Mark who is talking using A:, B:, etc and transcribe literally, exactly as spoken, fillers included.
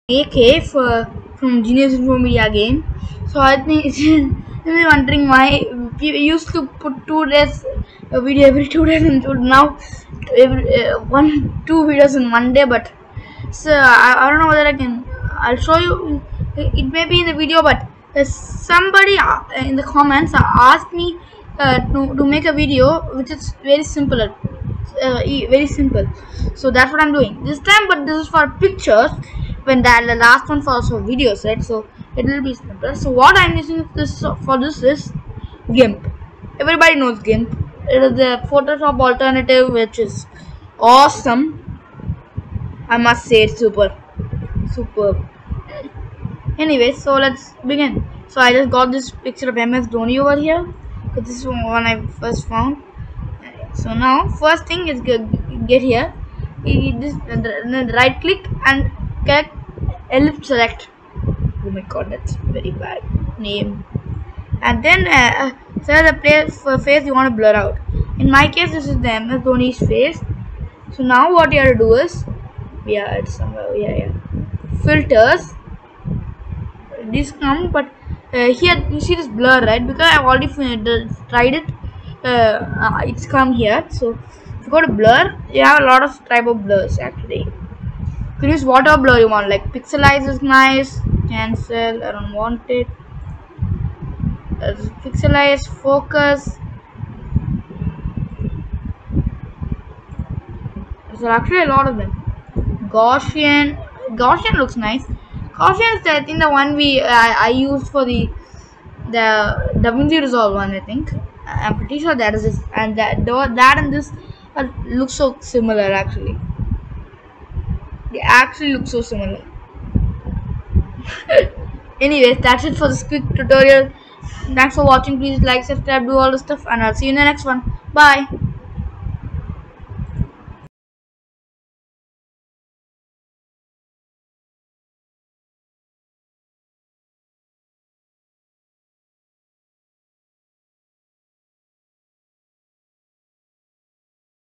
A: A K for, from Genius Info Media again. So I think you'll be wondering why we used to put two days a video every two days and now every uh, one two videos in one day. But so I, I don't know whether I can. I'll show you. It may be in the video, but uh, somebody uh, in the comments asked me uh, to to make a video which is very simple. Uh, very simple. So that's what I'm doing this time. But this is for pictures. When that the last one for also videos, right? So it will be simpler. So what I'm using this for this is GIMP. Everybody knows GIMP. It is the Photoshop alternative, which is awesome. I must say it's super, superb. Anyway, so let's begin. So I just got this picture of M S Dhoni over here. So this is one I first found. So now first thing is get here. This right click and get ellipse select. Oh my god, that's very bad name. And then uh, select the place face you want to blur out. In my case, this is the M S Dhoni's face. So now what you have to do is, yeah, it's somewhere, yeah, yeah, filters. This come, but uh, here you see this blur, right? Because I've already tried it. Uh, uh, it's come here. So if you go to blur, you have a lot of type of blurs actually. You can use whatever blur you want, like pixelize is nice, cancel, I don't want it, uh, pixelize, focus. There's actually a lot of them. Gaussian, Gaussian looks nice. Gaussian is I think the one we uh, I used for the the DaVinci Resolve one. I think I'm pretty sure that is this, and that that and this uh, look so similar actually. They actually look so similar. Anyways, that's it for this quick tutorial. Thanks for watching. Please like, subscribe, do all the stuff, and I'll see you in the next one. Bye.